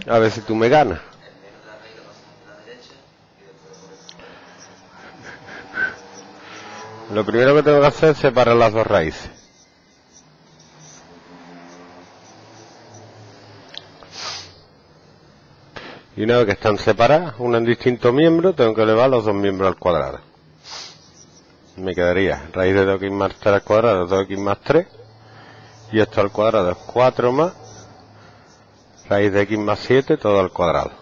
A ver si tú me ganas. El menos de la raíz lo pasamos a la derecha y después por el... Lo primero que tengo que hacer es separar las dos raíces. Y una vez que están separadas, una en distintos miembros, tengo que elevar los dos miembros al cuadrado. Me quedaría raíz de 2x más 3 al cuadrado, 2x más 3. Y esto al cuadrado es 4 más raíz de x más 7, todo al cuadrado.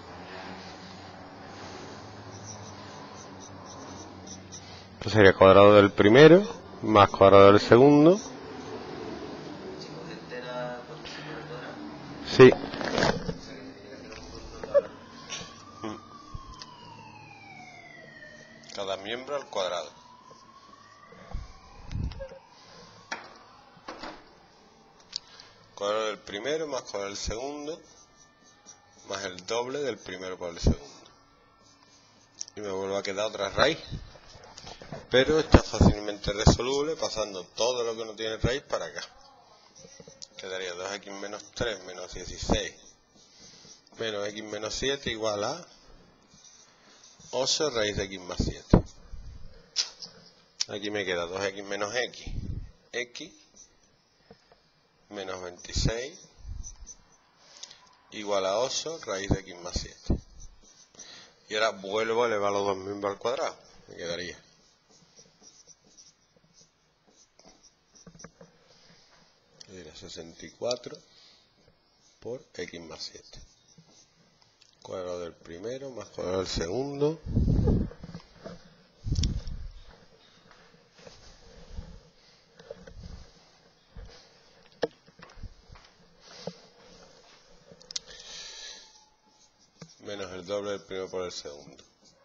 Esto sería cuadrado del primero más cuadrado del segundo. Si coge entera, pues se por el cuadrado. Sí. O sea que se tiene que hacer un córculo cuadrado. Cada miembro al cuadrado. Cuadrado del primero más cuadrado del segundo más el doble del primero por el segundo. Y me vuelve a quedar otra raíz. Pero está fácilmente resoluble pasando todo lo que no tiene raíz para acá. Quedaría 2x menos 3 menos 16 menos x menos 7 igual a 8 raíz de x más 7. Aquí me queda 2x menos x menos 26 igual a 8 raíz de x más 7. Y ahora vuelvo a elevar los dos miembros al cuadrado. Me quedaría era 64 por x más 7. Cuadrado del primero más cuadrado del segundo. Menos el doble del primero por el segundo.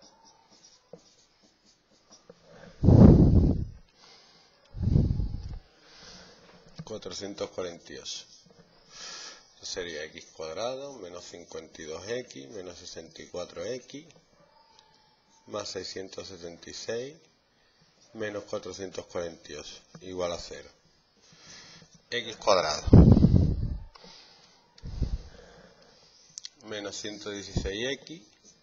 $448. Sería x cuadrado menos 52x menos 64x más 676 menos 448 igual a 0. X cuadrado menos 116x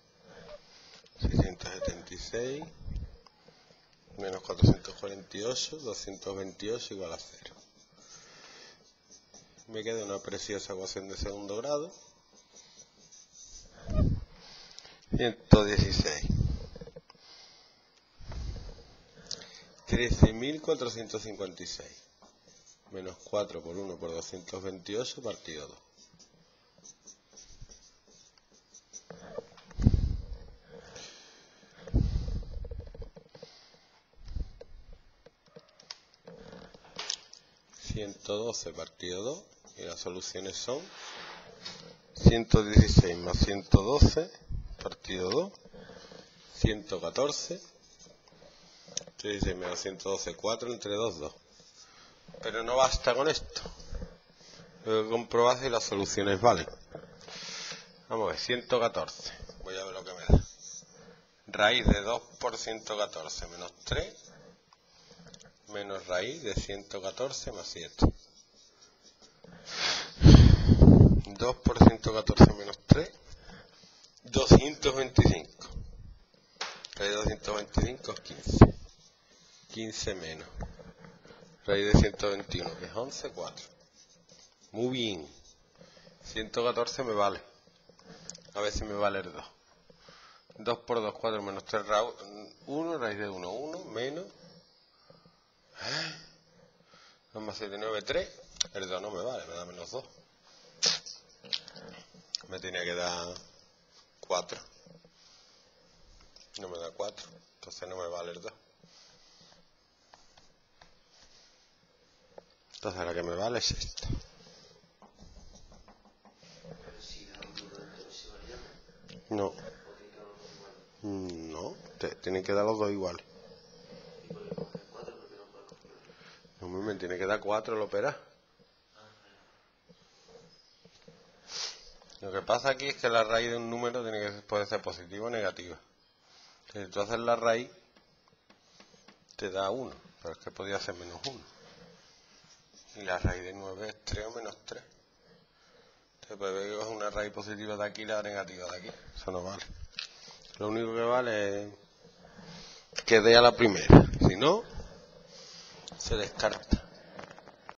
676 menos 448 228 igual a 0. Me queda una preciosa ecuación de segundo grado. 116. 13.456. Menos 4 por 1 por 228 partido 2. $112 partido 2. Y las soluciones son 116 más 112 partido 2. 114. 116 menos 112, 4 entre 2, 2. Pero no basta con esto. Tengo que comprobar si las soluciones valen. Vamos a ver, 114. Voy a ver lo que me da. Raíz de 2 por 114 menos 3 menos raíz de 114 más 7. 2 por 114 menos 3, 225. Raíz de 225 es 15. 15 menos raíz de 121, que es 11, 4. Muy bien. 114 me vale. A ver si me vale el 2. 2 por 2, 4 menos 3, 1, raíz de 1, 1, menos 2 más 7, 9, 3. El 2 no me vale, me da menos 2. Me tenía que dar 4. No me da 4. Entonces no me vale el 2. Entonces la que me vale es esta. Pero si da un número entero, si varía. No. O tiene que dar los dos iguales. No, tienen que dar los dos iguales. ¿Y por qué coges 4? Porque no puedes coger 1. No, me tiene que dar 4 el operar. Lo que pasa aquí es que la raíz de un número puede ser positiva o negativa. Si tú haces la raíz, te da 1, pero es que podía ser menos 1. Y la raíz de 9 es 3 o menos 3. Se puede ver que es una raíz positiva de aquí y la negativa de aquí. Eso no vale. Lo único que vale es que dé a la primera. Si no, se descarta.